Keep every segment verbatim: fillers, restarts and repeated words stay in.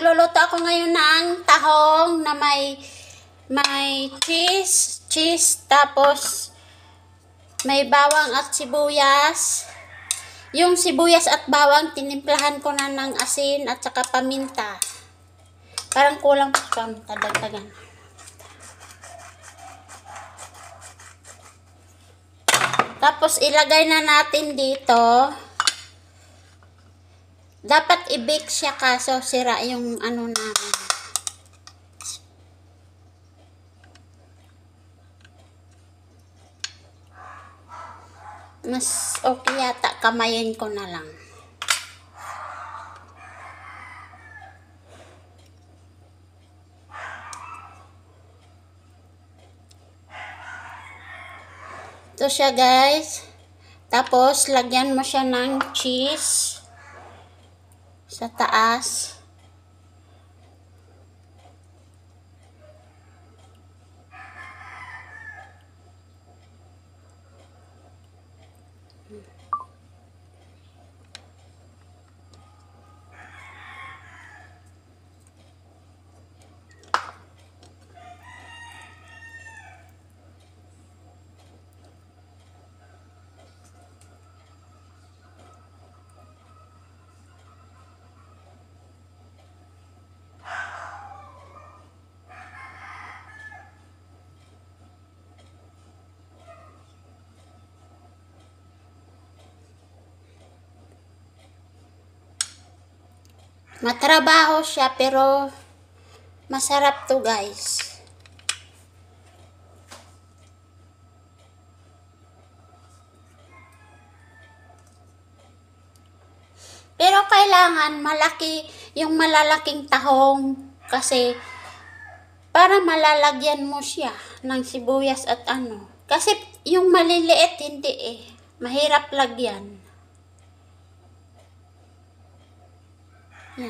magluluto ako ngayon ng tahong na may may cheese, cheese, tapos may bawang at sibuyas. Yung sibuyas at bawang, tinimplahan ko na ng asin at saka paminta. Parang kulang pa sa paminta, dagdagan. Tapos ilagay na natin dito. Dapat i-bake siya kaso sira yung ano namin. Mas okay yata kamayin ko na lang. Ito siya guys. Tapos lagyan mo siya ng cheese sa taas. Matrabaho siya pero masarap to guys. Pero kailangan malaki yung malalaking tahong kasi para malalagyan mo siya ng sibuyas at ano. Kasi yung maliliit hindi eh. Mahirap lagyan. Yan.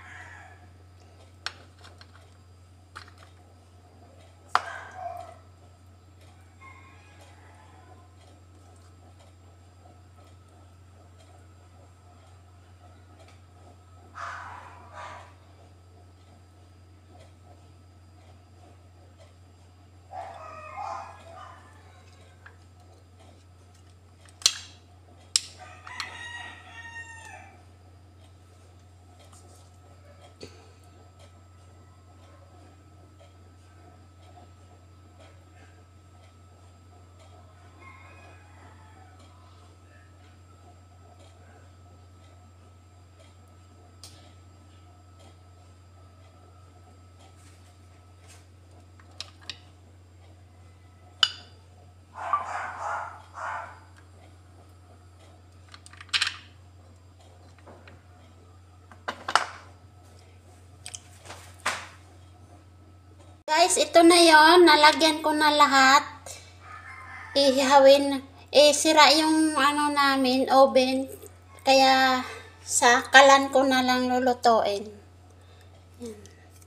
Guys, ito na yon, nalagyan ko na lahat. Ihawin, eh sira yung ano namin, oven. Kaya sa kalan ko na lang lulutuin. Yan.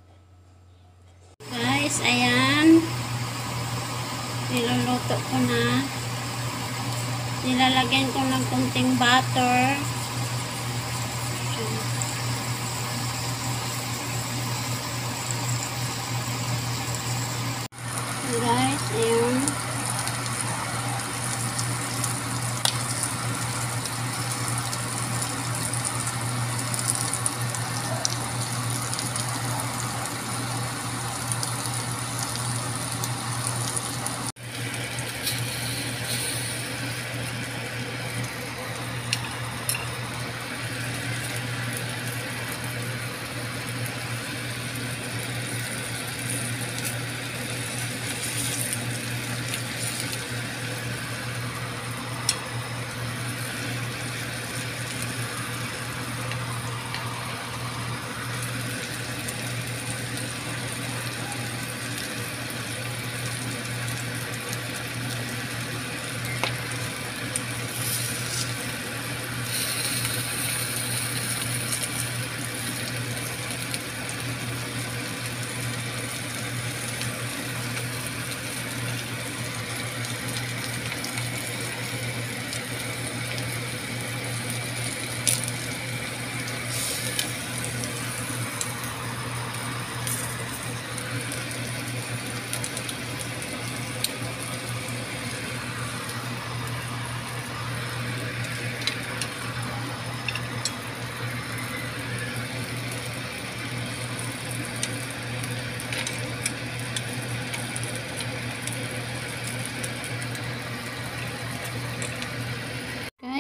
Guys, ayan. Niluluto ko na. Nilalagyan ko ng kunting butter. Guys, ayan.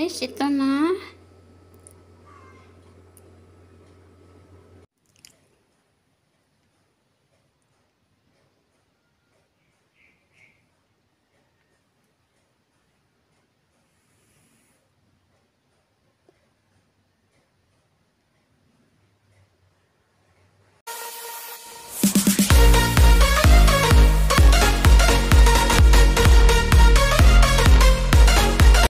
guys, ito na.